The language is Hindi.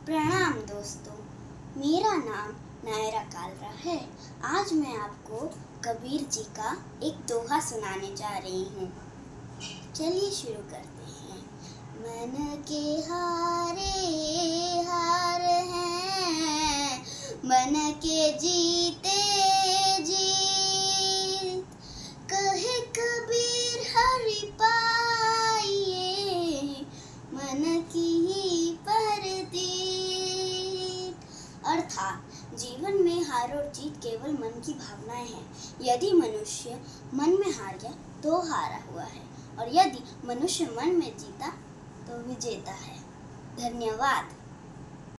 प्रणाम दोस्तों, मेरा नाम नायरा कालरा है। आज मैं आपको कबीर जी का एक दोहा सुनाने जा रही हूँ। चलिए शुरू करते हैं। मन के हारे हार हैं, मन के जीते जीत। कहे कबीर हरि पाइए, मन की अर्थात जीवन में हार और जीत केवल मन की भावनाएं हैं। यदि मनुष्य मन में हार गया तो हारा हुआ है, और यदि मनुष्य मन में जीता तो विजेता है। धन्यवाद।